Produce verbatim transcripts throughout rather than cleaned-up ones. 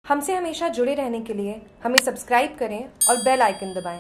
हमसे हमेशा जुड़े रहने के लिए हमें सब्सक्राइब करें और बेल आइकन दबाएं।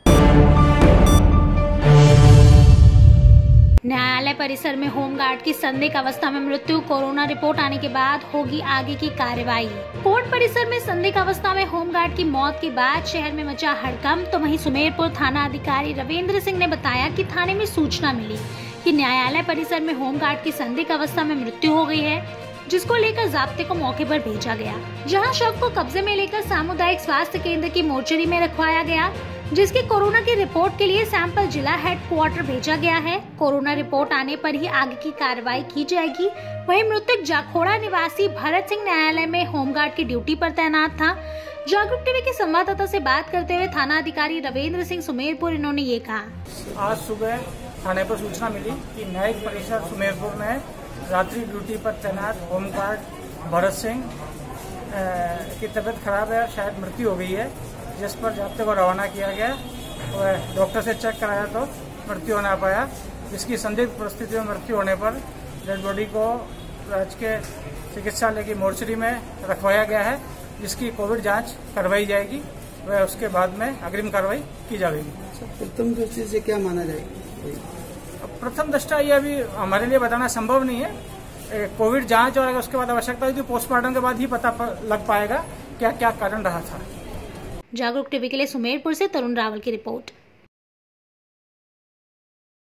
न्यायालय परिसर में होमगार्ड की संदिग्ध अवस्था में मृत्यु, कोरोना रिपोर्ट आने के बाद होगी आगे की कार्रवाई। कोर्ट परिसर में संदिग्ध अवस्था में होमगार्ड की मौत के बाद शहर में मचा हड़कंप। तो वहीं सुमेरपुर थाना अधिकारी रविंद्र सिंह ने बताया कि थाने में सूचना मिली कि न्यायालय परिसर में होमगार्ड की संदिग्ध अवस्था में मृत्यु हो गई है, जिसको लेकर जाब्ते को मौके पर भेजा गया, जहां शव को कब्जे में लेकर सामुदायिक स्वास्थ्य केंद्र की मोर्चरी में रखवाया गया, जिसकी कोरोना की रिपोर्ट के लिए सैंपल जिला हेडक्वार्टर भेजा गया है। कोरोना रिपोर्ट आने पर ही आगे की कार्रवाई की जाएगी। वहीं मृतक जाखोड़ा निवासी भरत सिंह न्यायालय में होमगार्ड की ड्यूटी पर तैनात था। जागरूक टीवी के संवाददाता से बात करते हुए थाना अधिकारी रविंद्र सिंह सुमेरपुर इन्होंने ये कहा। आज सुबह थाने पर सूचना मिली कि न्यायिक परिसर सुमेरपुर में रात्रि ड्यूटी पर तैनात होमगार्ड भरत सिंह की तबीयत खराब है और शायद मृत्यु हो गई है, जिस पर जाब्ते को रवाना किया गया। वह डॉक्टर से चेक कराया तो मृत्यु हो ना पाया, जिसकी संदिग्ध परिस्थिति में मृत्यु होने पर डेड बॉडी को राजकीय चिकित्सालय की मोर्चरी में रखवाया गया है, जिसकी कोविड जांच करवाई जाएगी। वह उसके बाद में अग्रिम कार्रवाई की जाएगी। प्रथम दृष्टि से क्या माना जाएगा? प्रथम दृष्टया ये अभी हमारे लिए बताना संभव नहीं है। कोविड जांच और उसके बाद आवश्यकता हुई तो पोस्टमार्टम के बाद ही पता लग पाएगा क्या क्या कारण रहा था। जागरूक टीवी के लिए सुमेरपुर से तरुण रावल की रिपोर्ट।